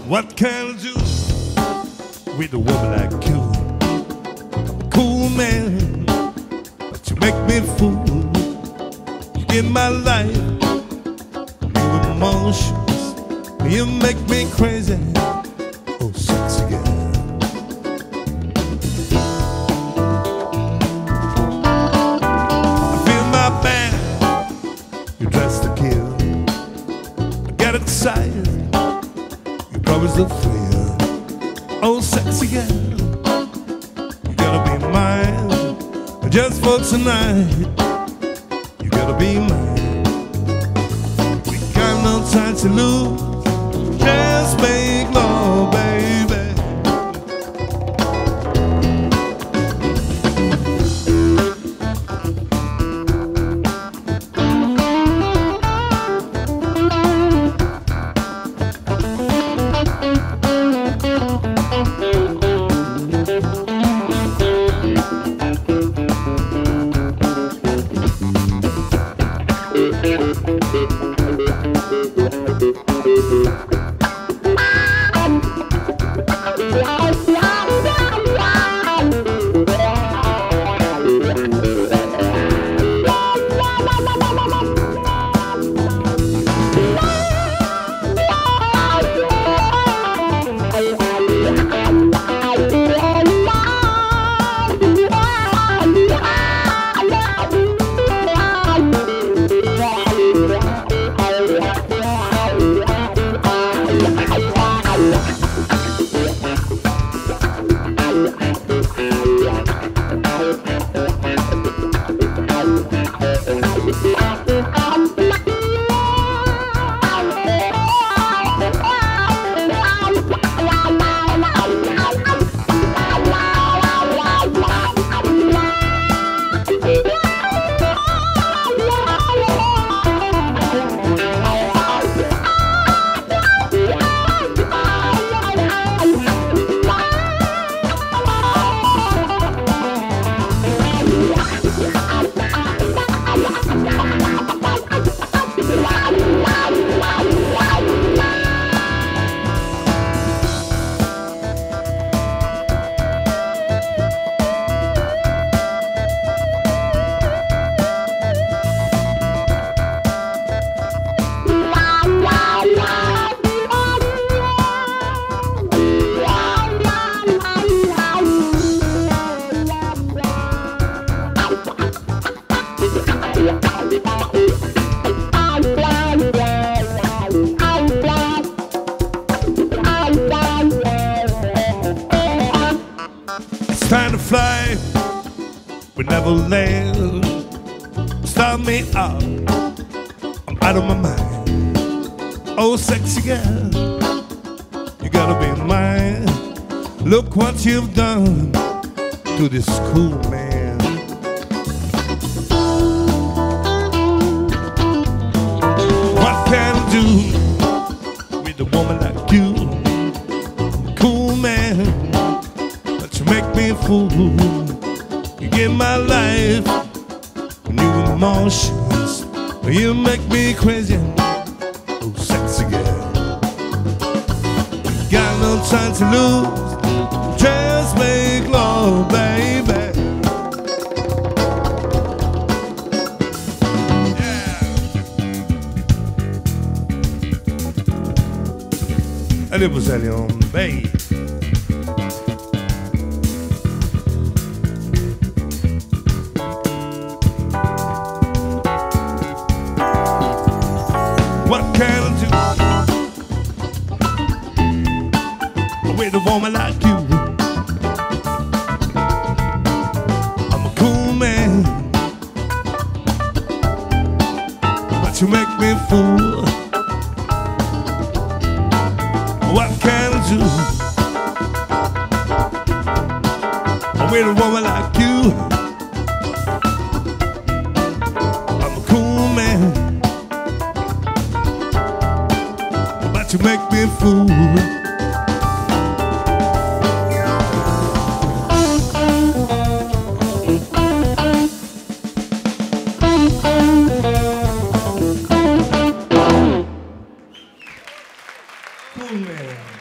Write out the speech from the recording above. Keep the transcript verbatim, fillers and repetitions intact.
What can I do with a woman like you? I'm a cool man, but you make me fool. You give my life new emotions. You make me crazy. Oh, sexy girl. I feel my band. You dress to kill. I get excited. Always the thrill. Oh, sexy girl, you gotta be mine. Just for tonight, you gotta be mine. We got no time to lose. Just make love, baby. It's time to fly, we never land. Start me up, I'm out of my mind. Oh, sexy girl, you gotta be mine. Look what you've done to this cool man. What can I do with a woman like you? Cool man, you make me fool. You give my life new emotions. You make me crazy. Oh, sexy girl, you got no time to lose. Just make love, baby. Yeah. Allez, vous allez en baie. What can I do with a woman like you? I'm a cool man, but you make me fool. What can I do with a woman like you? I'm a cool man, you make me fool. Cool man.